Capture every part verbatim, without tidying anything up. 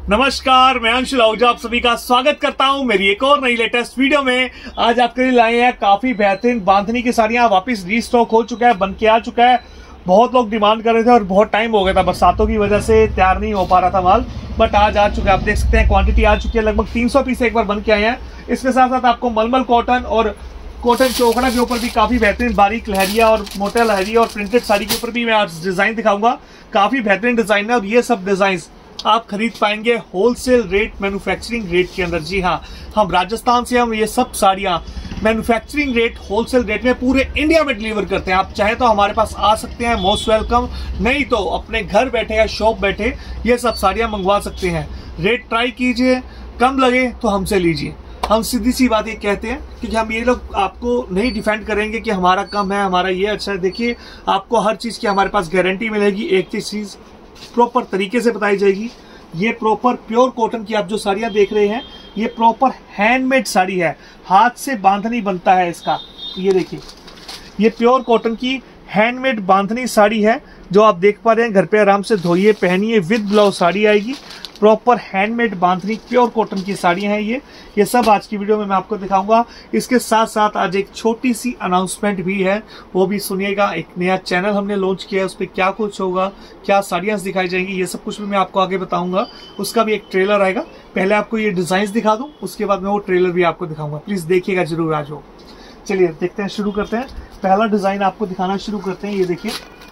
नमस्कार, मैं अंशुल आहूजा आप सभी का स्वागत करता हूं मेरी एक और नई लेटेस्ट वीडियो में। आज आपके लिए लाए हैं काफी बेहतरीन बांधनी की साड़ियां। वापस रीस्टॉक हो चुका है, बन के आ चुका है। बहुत लोग डिमांड कर रहे थे और बहुत टाइम हो गया था, बरसातों की वजह से तैयार नहीं हो पा रहा था माल, बट आज आ चुका है। आप देख सकते हैं क्वांटिटी आ चुकी है, लगभग तीन सौ पीस एक बार बन के आए हैं। इसके साथ साथ आपको मलमल कॉटन और कॉटन चौकड़ा के ऊपर भी काफी बेहतरीन बारीक लहरिया और मोटा लहरिया और प्रिंटेड साड़ी के ऊपर भी मैं आज डिजाइन दिखाऊंगा। काफी बेहतरीन डिजाइन है और ये सब डिजाइन आप खरीद पाएंगे होलसेल रेट, मैन्युफैक्चरिंग रेट के अंदर। जी हाँ, हम राजस्थान से हम ये सब साड़ियां मैन्युफैक्चरिंग रेट, होलसेल रेट में पूरे इंडिया में डिलीवर करते हैं। आप चाहे तो हमारे पास आ सकते हैं, मोस्ट वेलकम। नहीं तो अपने घर बैठे या शॉप बैठे ये सब साड़ियां मंगवा सकते हैं। रेट ट्राई कीजिए, कम लगे तो हमसे लीजिए। हम सीधी सी बात ये कहते हैं कि हम ये लोग आपको नहीं डिफेंड करेंगे कि हमारा कम है, हमारा ये अच्छा है। देखिए, आपको हर चीज की हमारे पास गारंटी मिलेगी। एक चीज प्रॉपर तरीके से बताई जाएगी। ये प्रॉपर प्योर कॉटन की आप जो साड़ियां देख रहे हैं, ये प्रॉपर हैंडमेड साड़ी है, हाथ से बांधनी बनता है इसका। ये देखिए, ये प्योर कॉटन की हैंडमेड बांधनी साड़ी है जो आप देख पा रहे हैं। घर पे आराम से धोइए, पहनिए, विद ब्लाउज साड़ी आएगी। Proper handmade bandhani pure cotton की साड़ियां हैं ये ये सब आज की वीडियो में मैं आपको दिखाऊंगा। इसके साथ साथ आज एक छोटी सी अनाउंसमेंट भी है, वो भी सुनिएगा। एक नया चैनल हमने लॉन्च किया है, उस पर क्या कुछ होगा, क्या साड़ियां दिखाई जाएंगी, ये सब कुछ भी मैं आपको आगे बताऊंगा। उसका भी एक ट्रेलर आएगा। पहले आपको ये डिजाइन दिखा दूं, उसके बाद मैं वो ट्रेलर भी आपको दिखाऊंगा। प्लीज देखिएगा जरूर आज वो। चलिए देखते हैं, शुरू करते हैं। पहला डिजाइन आपको दिखाना शुरू करते हैं। ये देखिए,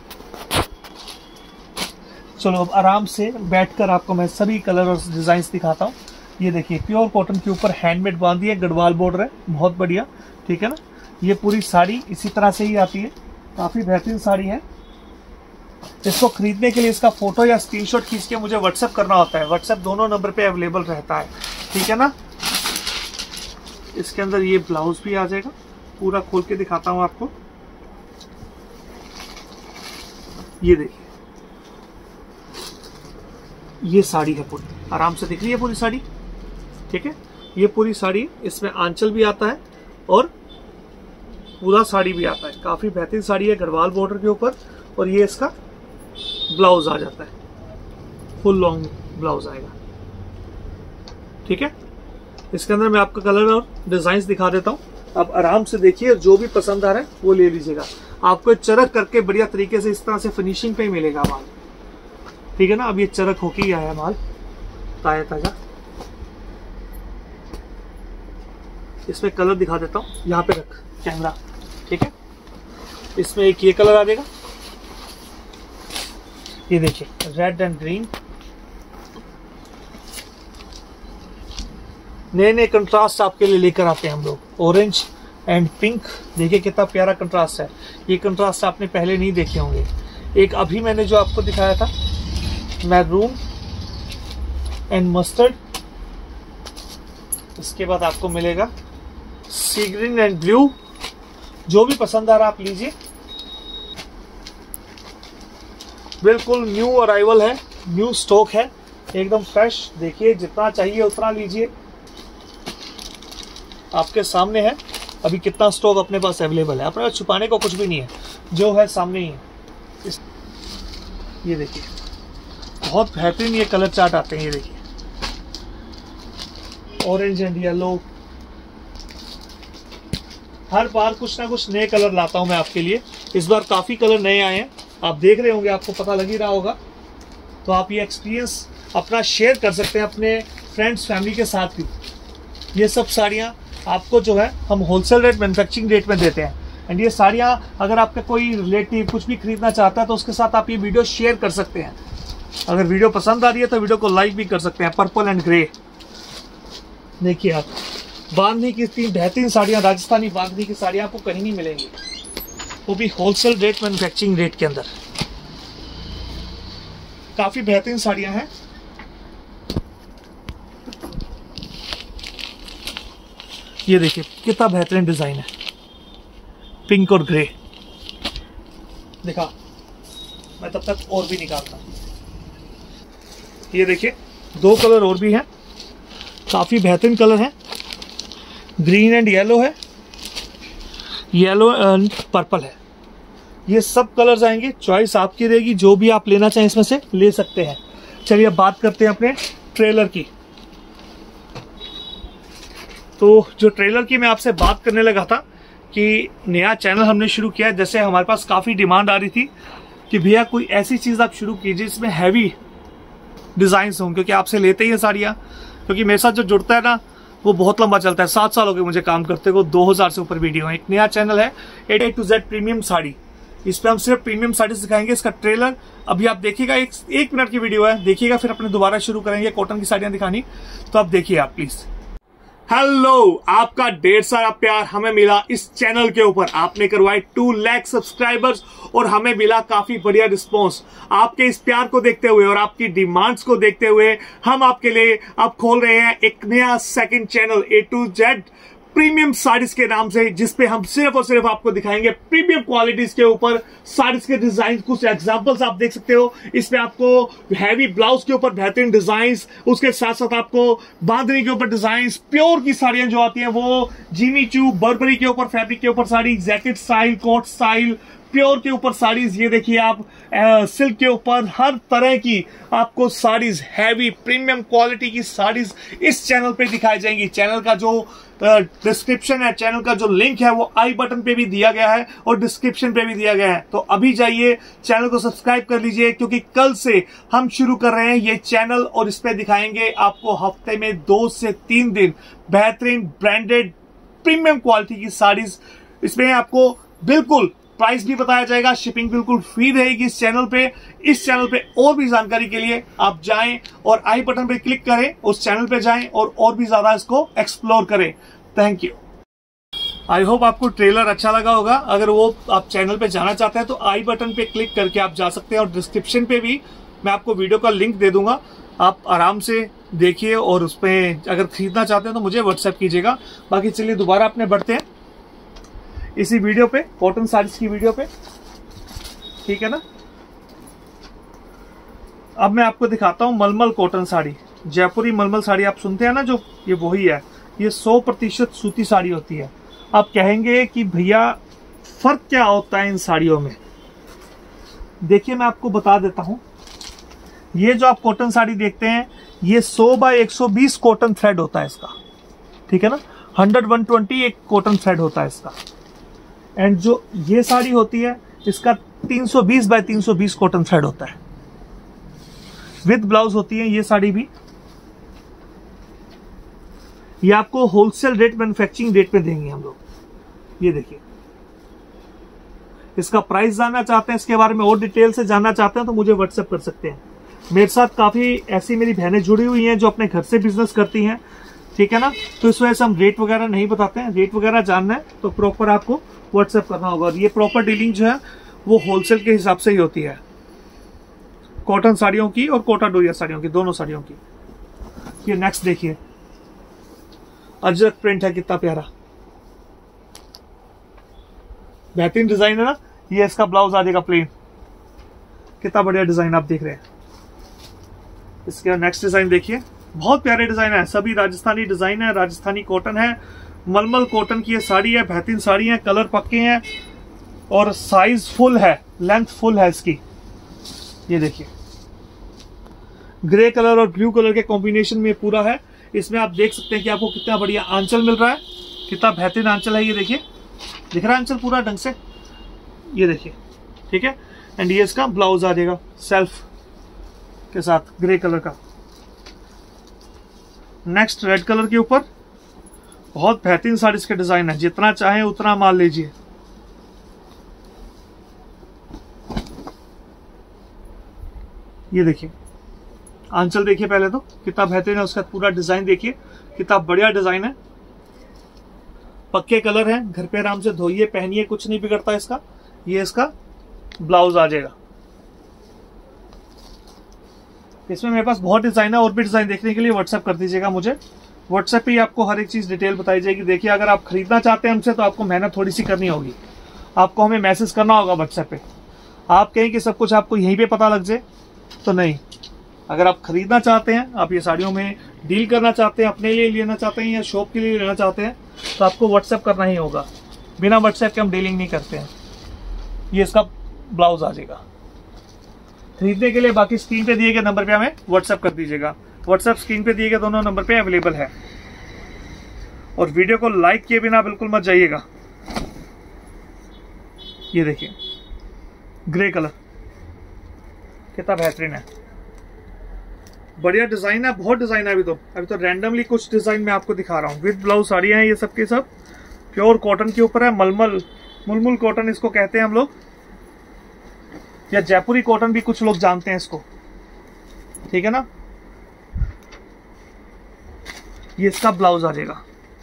चलो अब आराम से बैठकर आपको मैं सभी कलर और डिजाइन दिखाता हूँ। ये देखिए, प्योर कॉटन के ऊपर हैंडमेड बांधी है, गढ़वाल बॉर्डर है, बहुत बढ़िया, ठीक है ना। ये पूरी साड़ी इसी तरह से ही आती है, काफी बेहतरीन साड़ी है। इसको खरीदने के लिए इसका फोटो या स्क्रीनशॉट खींच के मुझे व्हाट्सएप करना होता है। व्हाट्सएप दोनों नंबर पे अवेलेबल रहता है, ठीक है ना। इसके अंदर ये ब्लाउज भी आ जाएगा, पूरा खोल के दिखाता हूँ आपको। ये देखिए, ये साड़ी है पूरी, आराम से दिख रही है पूरी साड़ी, ठीक है। ये पूरी साड़ी, इसमें आंचल भी आता है और पूरा साड़ी भी आता है। काफी बेहतरीन साड़ी है, गढ़वाल बॉर्डर के ऊपर। और ये इसका ब्लाउज आ जाता है, फुल लॉन्ग ब्लाउज आएगा, ठीक है। इसके अंदर मैं आपको कलर और डिजाइन दिखा देता हूँ। आप आराम से देखिए, जो भी पसंद आ रहा है वो ले लीजिएगा। आपको चरक करके बढ़िया तरीके से इस तरह से फिनिशिंग पे ही मिलेगा माल, ठीक है ना। अब ये चरक होके ही आया माल, ताजा ताजा। इसमें कलर दिखा देता हूँ, यहाँ पे रख कैमरा, ठीक है। इसमें एक ये कलर आ जाएगा, ये देखिए, रेड एंड ग्रीन। नए नए कंट्रास्ट आपके लिए लेकर आते हैं हम लोग। ऑरेंज एंड पिंक, देखिए कितना प्यारा कंट्रास्ट है। ये कंट्रास्ट आपने पहले नहीं देखे होंगे। एक अभी मैंने जो आपको दिखाया था, मैरून एंड मस्टर्ड। इसके बाद आपको मिलेगा सी ग्रीन एंड ब्लू। जो भी पसंद आ रहा आप लीजिए, बिल्कुल न्यू अराइवल है, न्यू स्टॉक है, एकदम फ्रेश। देखिए, जितना चाहिए उतना लीजिए, आपके सामने है। अभी कितना स्टॉक अपने पास अवेलेबल है, अपने पास छुपाने को कुछ भी नहीं है, जो है सामने ही है। इस, ये देखिए, बहुत बेहतरीन ये कलर चार्ट आते हैं। ये देखिए, ऑरेंज एंड येलो। हर बार कुछ ना कुछ नए कलर लाता हूं मैं आपके लिए। इस बार काफी कलर नए आए हैं, आप देख रहे होंगे, आपको पता लग ही रहा होगा। तो आप ये एक्सपीरियंस अपना शेयर कर सकते हैं अपने फ्रेंड्स, फैमिली के साथ भी। ये सब साड़ियां आपको जो है हम होलसेल रेट, मैन्युफैक्चरिंग रेट में देते हैं। एंड ये साड़ियां अगर आपका कोई रिलेटिव कुछ भी खरीदना चाहता है तो उसके साथ आप ये वीडियो शेयर कर सकते हैं। अगर वीडियो पसंद आ रही है तो वीडियो को लाइक भी कर सकते हैं। पर्पल एंड ग्रे, देखिए आप, बांधनी की इतनी बेहतरीन साड़ियां, राजस्थानी बांधनी की साड़ियां आपको कहीं नहीं मिलेंगी, वो भी होलसेल रेट, मैन्युफैक्चरिंग रेट के अंदर। काफी बेहतरीन साड़ियां हैं। ये देखिए कितना बेहतरीन डिजाइन है, पिंक और ग्रे। देखा, मैं तब तक और भी निकालता। ये देखिए, दो कलर और भी हैं, काफी बेहतरीन कलर है। ग्रीन एंड येलो है, येलो एंड पर्पल है। ये सब कलर्स आएंगे, चॉइस आपकी रहेगी, जो भी आप लेना चाहें इसमें से ले सकते हैं। चलिए अब बात करते हैं अपने ट्रेलर की। तो जो ट्रेलर की मैं आपसे बात करने लगा था कि नया चैनल हमने शुरू किया, जैसे हमारे पास काफ़ी डिमांड आ रही थी कि भैया कोई ऐसी चीज़ आप शुरू कीजिए जिसमें हैवी डिज़ाइंस हों, क्योंकि आपसे लेते ही हैं साड़ियाँ। क्योंकि मेरे साथ जो जुड़ता है ना वो बहुत लंबा चलता है, सात साल हो गए मुझे काम करते को, दो हज़ार से ऊपर वीडियो है। एक नया चैनल है A to Z premium sari, इस पर हम सिर्फ प्रीमियम साड़ी सिखाएंगे। इसका ट्रेलर अभी आप देखिएगा, एक एक मिनट की वीडियो है, देखिएगा, फिर अपने दोबारा शुरू करेंगे कॉटन की साड़ियाँ दिखानी। तो आप देखिए आप प्लीज। हेलो, आपका ढेर सारा प्यार हमें मिला इस चैनल के ऊपर। आपने करवाए टू लाख सब्सक्राइबर्स और हमें मिला काफी बढ़िया रिस्पांस। आपके इस प्यार को देखते हुए और आपकी डिमांड्स को देखते हुए हम आपके लिए अब खोल रहे हैं एक नया second channel A to Z premium saris के नाम से, जिसपे हम सिर्फ और सिर्फ आपको दिखाएंगे प्रीमियम क्वालिटीज के ऊपर साड़ीज के डिजाइन। कुछ एग्जांपल्स आप देख सकते हो इसमें, आपको हैवी ब्लाउज के ऊपर बेहतरीन डिजाइन, उसके साथ साथ आपको बांधनी के ऊपर डिजाइन, प्योर की साड़ियां जो आती हैं वो जिमी चू, बर्बरी के ऊपर फैब्रिक के ऊपर sari, jacket style, coat style, pure के ऊपर साड़ीज। ये देखिए आप, आ, सिल्क के ऊपर हर तरह की आपको साड़ीज, हैवी प्रीमियम क्वालिटी की साड़ीज इस चैनल पे दिखाई जाएंगी। चैनल का जो डिस्क्रिप्शन है, चैनल का जो लिंक है वो आई बटन पे भी दिया गया है और डिस्क्रिप्शन पे भी दिया गया है। तो अभी जाइए चैनल को सब्सक्राइब कर लीजिए, क्योंकि कल से हम शुरू कर रहे हैं ये चैनल और इस पे दिखाएंगे आपको हफ्ते में दो से तीन दिन बेहतरीन ब्रांडेड प्रीमियम क्वालिटी की साड़ीज। इसमें आपको बिल्कुल प्राइस भी बताया जाएगा, शिपिंग बिल्कुल फ्री रहेगी इस चैनल पे। इस चैनल पे और भी जानकारी के लिए आप जाएं और आई बटन पे क्लिक करें, उस चैनल पे जाएं और और भी ज्यादा इसको एक्सप्लोर करें। Thank you. आई होप आपको ट्रेलर अच्छा लगा होगा। अगर वो आप चैनल पे जाना चाहते हैं तो आई बटन पे क्लिक करके आप जा सकते हैं और डिस्क्रिप्शन पे भी मैं आपको वीडियो का लिंक दे दूंगा, आप आराम से देखिए और उस पर अगर खरीदना चाहते हैं तो मुझे व्हाट्सएप कीजिएगा। बाकी चलिए दोबारा अपने बढ़ते हैं इसी वीडियो पे, कॉटन साड़ीज की वीडियो पे, ठीक है ना। अब मैं आपको दिखाता हूं मलमल कॉटन साड़ी, जयपुरी मलमल साड़ी आप सुनते हैं ना जो, ये वही है। ये सौ प्रतिशत सूती साड़ी होती है। आप कहेंगे कि भैया फर्क क्या होता है इन साड़ियों में। देखिए मैं आपको बता देता हूं, ये जो आप कॉटन साड़ी देखते हैं ये सौ बाय एक सौ बीस कॉटन थ्रेड होता है इसका, ठीक है ना। हंड्रेड वन ट्वेंटी एक कॉटन थ्रेड होता है इसका। एंड जो ये साड़ी होती है इसका तीन सौ बीस बाय तीन सौ बीस कॉटन थ्रेड होता है, विद ब्लाउज होती है ये साड़ी भी। ये आपको होलसेल रेट, मैन्युफैक्चरिंग रेट पे देंगे हम लोग। ये देखिए, इसका प्राइस जानना चाहते हैं, इसके बारे में और डिटेल से जानना चाहते हैं तो मुझे व्हाट्सएप कर सकते हैं। मेरे साथ काफी ऐसी मेरी बहनें जुड़ी हुई हैं जो अपने घर से बिजनेस करती हैं, ठीक है ना। तो इस वजह से हम रेट वगैरह नहीं बताते हैं। रेट वगैरह जानना है तो प्रॉपर आपको व्हाट्सएप करना होगा। और ये प्रॉपर डीलिंग जो है वो होलसेल के हिसाब से ही होती है, कॉटन साड़ियों की और कोटा डोरिया साड़ियों की, दोनों साड़ियों की। ये नेक्स्ट देखिए, अजरक प्रिंट है, कितना प्यारा बेहतरीन डिजाइन है ना। ये इसका ब्लाउज आ जाएगा प्लेन, कितना बढ़िया डिजाइन आप देख रहे हैं। इसके नेक्स्ट डिजाइन देखिए, बहुत प्यारे डिजाइन है, सभी राजस्थानी डिजाइन है, राजस्थानी कॉटन है, मलमल कॉटन की ये साड़ी है, बेहतरीन साड़ी है, कलर पक्के हैं और साइज फुल है, लेंथ फुल है इसकी। ये देखिए ग्रे कलर और ब्लू कलर के कॉम्बिनेशन में पूरा है। इसमें आप देख सकते हैं कि आपको कितना बढ़िया आंचल मिल रहा है, कितना बेहतरीन आंचल है। ये देखिए, दिख रहा है आंचल पूरा ढंग से, ये देखिए, ठीक है। एंड ये इसका ब्लाउज आ जाएगा सेल्फ के साथ ग्रे कलर का। नेक्स्ट रेड कलर के ऊपर बहुत बेहतरीन साड़ीज के डिजाइन है, जितना चाहे उतना माल लीजिए। ये देखिए आंचल देखिए, पहले तो कितना बेहतरीन है, उसका पूरा डिजाइन देखिए कितना बढ़िया डिजाइन है, पक्के कलर है, घर पे आराम से धोइए पहनिए, कुछ नहीं बिगड़ता इसका। ये इसका ब्लाउज आ जाएगा। इसमें मेरे पास बहुत डिजाइन है, और भी डिजाइन देखने के लिए व्हाट्सएप कर दीजिएगा मुझे। व्हाट्सएप पे ही आपको हर एक चीज डिटेल बताई जाएगी। देखिए अगर आप खरीदना चाहते हैं हमसे तो आपको मेहनत थोड़ी सी करनी होगी, आपको हमें मैसेज करना होगा व्हाट्सएप पे। आप कहें कि सब कुछ आपको यहीं पे पता लग जाए तो नहीं। अगर आप खरीदना चाहते हैं, आप ये साड़ियों में डील करना चाहते हैं, अपने लिए लेना चाहते हैं या शॉप के लिए लेना चाहते हैं, तो आपको व्हाट्सएप करना ही होगा। बिना व्हाट्सएप के हम डीलिंग नहीं करते हैं। ये इसका ब्लाउज आ जाएगा। खरीदने के लिए बाकी स्क्रीन पे दिए गए नंबर पे हमें व्हाट्सएप कर दीजिएगा। व्हाट्सएप स्क्रीन पे दिए गए दोनों नंबर पे अवेलेबल है। और वीडियो को लाइक किए बिना बिल्कुल मत जाइएगा। ये देखिए ग्रे कलर कितना बेहतरीन है, बढ़िया डिजाइन है, बहुत डिजाइन है। अभी तो अभी तो रैंडमली कुछ डिजाइन मैं आपको दिखा रहा हूँ। विद ब्लाउज साड़ियां हैं ये सब के सब, प्योर कॉटन के ऊपर है। मलमल मुलमुल कॉटन इसको कहते हैं हम लोग, या जयपुरी कॉटन भी कुछ लोग जानते हैं इसको, ठीक है ना। ये इसका ब्लाउज आ जाएगा।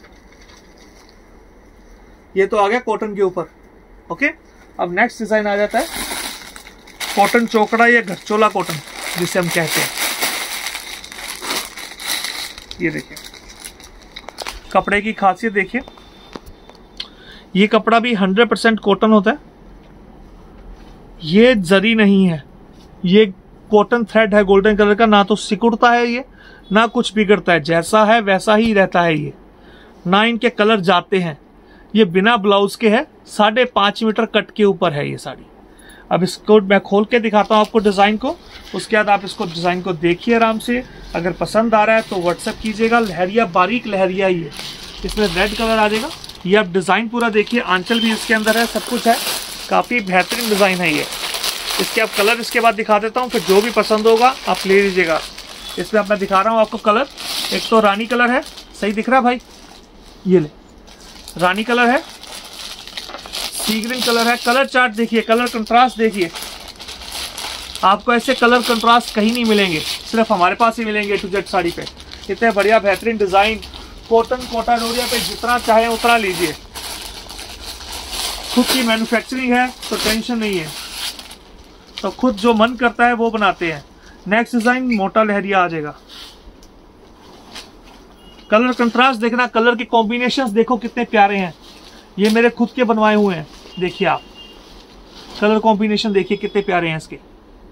ये तो आ गया कॉटन के ऊपर। ओके, अब नेक्स्ट डिजाइन आ जाता है कॉटन चोकड़ा या घरचोला कॉटन जिसे हम कहते हैं। ये देखिए कपड़े की खासियत देखिए, ये कपड़ा भी हंड्रेड परसेंट कॉटन होता है। ये जरी नहीं है, ये कॉटन थ्रेड है गोल्डन कलर का। ना तो सिकुड़ता है ये, ना कुछ बिगड़ता है, जैसा है वैसा ही रहता है ये। ना इनके कलर जाते हैं। ये बिना ब्लाउज के है, साढ़े पांच मीटर कट के ऊपर है ये साड़ी। अब इसको मैं खोल के दिखाता हूँ आपको डिजाइन को, उसके बाद आप इसको डिजाइन को देखिए आराम से। अगर पसंद आ रहा है तो व्हाट्सएप कीजिएगा। लहरिया, बारीक लहरिया ही है, इसमें रेड कलर आ जाएगा। ये आप डिजाइन पूरा देखिए, आंचल भी इसके अंदर है, सब कुछ है। काफी बेहतरीन डिजाइन है ये। इसके आप कलर इसके बाद दिखा देता हूँ, फिर जो भी पसंद होगा आप ले लीजिएगा। इसमें अब मैं दिखा रहा हूँ आपको कलर। एक तो रानी कलर है, सही दिख रहा है भाई, ये ले रानी कलर है, सी ग्रीन कलर है। कलर चार्ट देखिए, कलर कंट्रास्ट देखिए, आपको ऐसे कलर कंट्रास्ट कहीं नहीं मिलेंगे, सिर्फ हमारे पास ही मिलेंगे टू जेड साड़ी पे। इतने बढ़िया बेहतरीन डिजाइन, कॉटन कोटा डोरिया पे जितना चाहे उतना लीजिए। खुद की मैन्युफैक्चरिंग है तो टेंशन नहीं है, तो खुद जो मन करता है वो बनाते हैं। नेक्स्ट डिजाइन मोटा लहरिया आ जाएगा। कलर कंट्रास्ट देखना, कलर के कॉम्बिनेशंस देखो कितने प्यारे हैं। ये मेरे खुद के बनवाए हुए हैं, देखिए आप कलर कॉम्बिनेशन देखिए कितने प्यारे हैं इसके।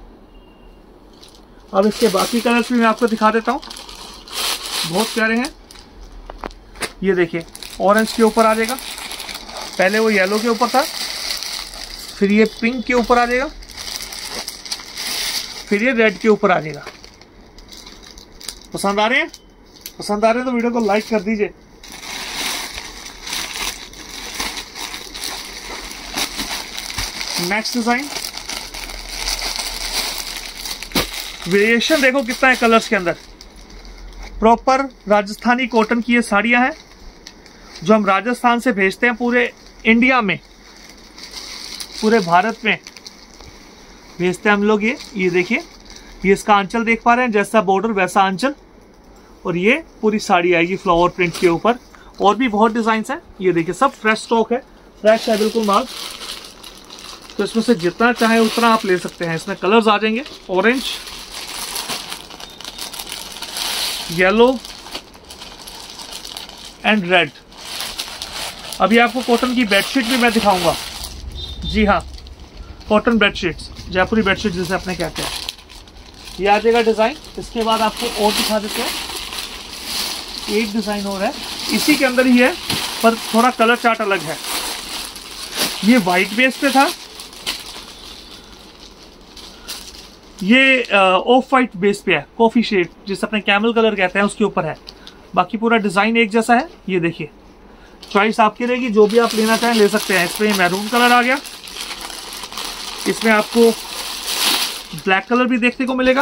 अब इसके बाकी कलर्स भी मैं आपको दिखा देता हूँ, बहुत प्यारे हैं। ये देखिए ऑरेंज के ऊपर आ जाएगा, पहले वो येलो के ऊपर था, फिर ये पिंक के ऊपर आ जाएगा, फिर ये रेड के ऊपर आ जाएगा। पसंद आ रहे हैं? पसंद आ रहे हैं तो वीडियो को लाइक कर दीजिए। नेक्स्ट डिजाइन, वेरिएशन देखो कितना है कलर्स के अंदर। प्रॉपर राजस्थानी कॉटन की ये साड़ियां हैं जो हम राजस्थान से भेजते हैं पूरे इंडिया में, पूरे भारत में भेजते हैं हम लोग। ये ये देखिए, ये इसका आंचल देख पा रहे हैं, जैसा बॉर्डर वैसा आंचल, और ये पूरी साड़ी आएगी फ्लावर प्रिंट के ऊपर। और भी बहुत डिजाइन हैं, ये देखिए सब फ्रेश स्टॉक है, फ्रेश है बिल्कुल माल। तो इसमें से जितना चाहे उतना आप ले सकते हैं। इसमें कलर्स आ जाएंगे ऑरेंज, येलो एंड रेड। अभी आपको कॉटन की बेडशीट भी मैं दिखाऊंगा। जी हाँ, कॉटन बेडशीट्स, जयपुरी बेडशीट जिसे अपने कहते हैं। ये आ जाएगा डिजाइन। इसके बाद आपको और दिखा देते हैं, एक डिजाइन और है इसी के अंदर ही है, पर थोड़ा कलर चार्ट अलग है। ये वाइट बेस पे था, ये ऑफ वाइट बेस पे है, कॉफी शेड जिसे अपने कैमल कलर कहते हैं उसके ऊपर है। बाकी पूरा डिजाइन एक जैसा है। ये देखिए, चॉइस आपकी रहेगी, जो भी आप लेना चाहें ले सकते हैं। इसमें मैरून कलर आ गया, इसमें आपको ब्लैक कलर भी देखने को मिलेगा,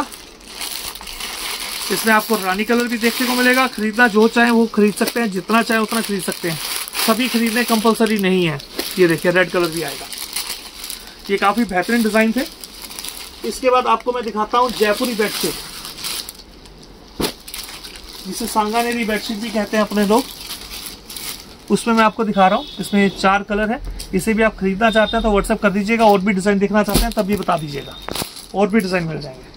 इसमें आपको रानी कलर भी देखने को मिलेगा। खरीदना जो चाहे वो खरीद सकते हैं, जितना चाहे उतना खरीद सकते हैं, सभी खरीदने कंपलसरी नहीं है। ये देखिए रेड कलर भी आएगा। ये काफी बेहतरीन डिजाइन थे। इसके बाद आपको मैं दिखाता हूँ जयपुरी बेडशीट, जिसे सांगानेरी बेडशीट भी कहते हैं अपने लोग। उसमें मैं आपको दिखा रहा हूँ, इसमें चार कलर है। इसे भी आप खरीदना चाहते हैं तो व्हाट्सएप कर दीजिएगा। और भी डिजाइन देखना चाहते हैं तब भी बता दीजिएगा, और भी डिजाइन मिल जाएंगे।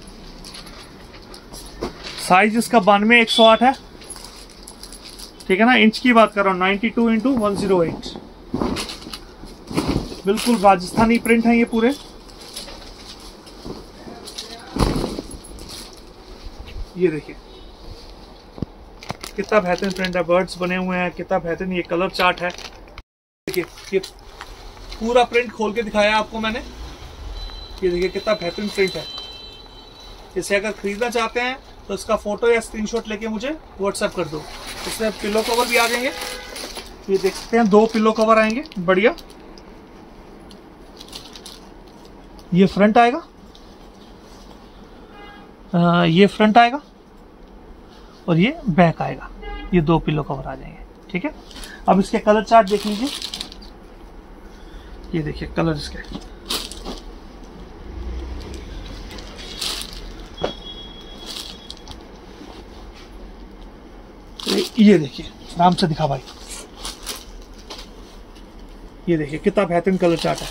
साइज इसका बानवे एक सौ आठ है, ठीक है ना। इंच की बात कर रहा हूँ, ninety two into one zero eight. बिल्कुल राजस्थानी प्रिंट है ये पूरे। ये देखिए कितना बेहतरीन प्रिंट है, बर्ड्स बने हुए हैं, कितना बेहतरीन ये कलर चार्ट है। देखिए ये पूरा प्रिंट खोल के दिखाया आपको मैंने। ये देखिए कितना बेहतरीन प्रिंट है। इसे अगर खरीदना चाहते हैं तो इसका फोटो या स्क्रीनशॉट लेके मुझे व्हाट्सएप कर दो। इसमें पिलो कवर भी आ जाएंगे, ये देख सकते हैं, दो पिलो कवर आएंगे बढ़िया। ये फ्रंट आएगा, आ, ये फ्रंट आएगा और ये बैक आएगा। ये दो पिलो कवर आ जाएंगे, ठीक है। अब इसके कलर चार्ट देख लीजिए, ये देखिए कलर इसके, ये देखिए आराम से दिखा भाई, ये देखिए कितना बेहतरीन कलर चार्ट है।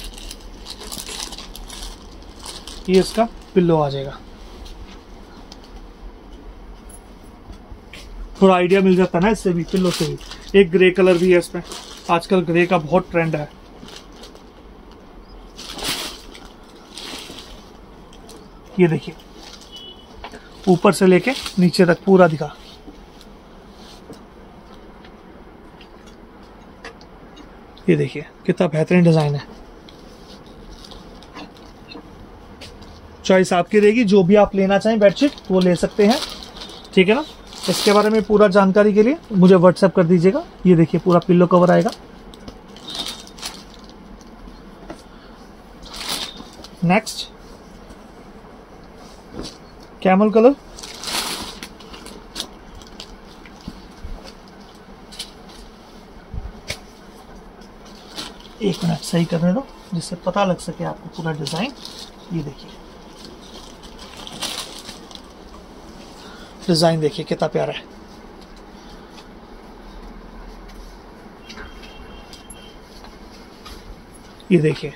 ये इसका पिल्लो आ जाएगा, थोड़ा आइडिया मिल जाता है ना इससे भी, पिल्लो से भी। एक ग्रे कलर भी है इसमें, आजकल ग्रे का बहुत ट्रेंड है। ये देखिए ऊपर से लेके नीचे तक पूरा दिखा, ये देखिए कितना बेहतरीन डिजाइन है। चॉइस आपकी रहेगी, जो भी आप लेना चाहें बेडशीट वो ले सकते हैं, ठीक है ना। इसके बारे में पूरा जानकारी के लिए मुझे व्हाट्सएप कर दीजिएगा। ये देखिए पूरा पिल्लो कवर आएगा। नेक्स्ट कैमल कलर, एक मिनट सही करने दो जिससे पता लग सके आपको पूरा डिजाइन। ये देखिए डिजाइन देखिए कितना प्यारा है। ये देखिए,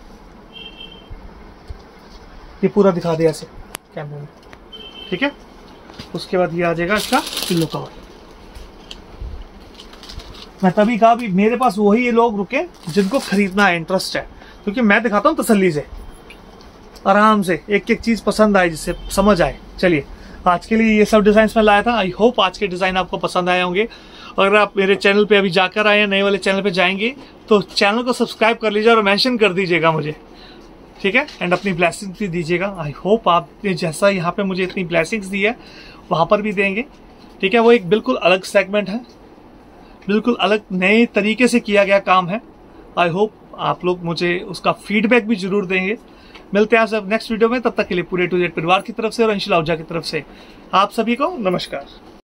ये पूरा दिखा दिया ऐसे कैमरे में, ठीक है। उसके बाद ये आ जाएगा इसका पिल्लो कवर। मैं तभी कहा भी मेरे पास वही लोग रुके जिनको खरीदना है, इंटरेस्ट है, क्योंकि मैं दिखाता हूँ तसल्ली से, आराम से एक एक चीज पसंद आए, जिससे समझ आए। चलिए आज के लिए ये सब डिजाइन में लाया था। आई होप आज के डिजाइन आपको पसंद आए होंगे। अगर आप मेरे चैनल पे अभी जाकर आए हैं, नए वाले चैनल पे जाएंगे तो चैनल को सब्सक्राइब कर लीजिए और मेंशन कर दीजिएगा मुझे, ठीक है। एंड अपनी ब्लेसिंग्स भी दीजिएगा। आई होप आपने जैसा यहाँ पे मुझे इतनी ब्लेसिंग्स दी है वहां पर भी देंगे, ठीक है। वो एक बिल्कुल अलग सेगमेंट है, बिल्कुल अलग नए तरीके से किया गया काम है। आई होप आप लोग मुझे उसका फीडबैक भी जरूर देंगे। मिलते हैं आप सब नेक्स्ट वीडियो में, तब तक के लिए पूरे टू जेड परिवार की तरफ से और अंशुल आहूजा की तरफ से आप सभी को नमस्कार।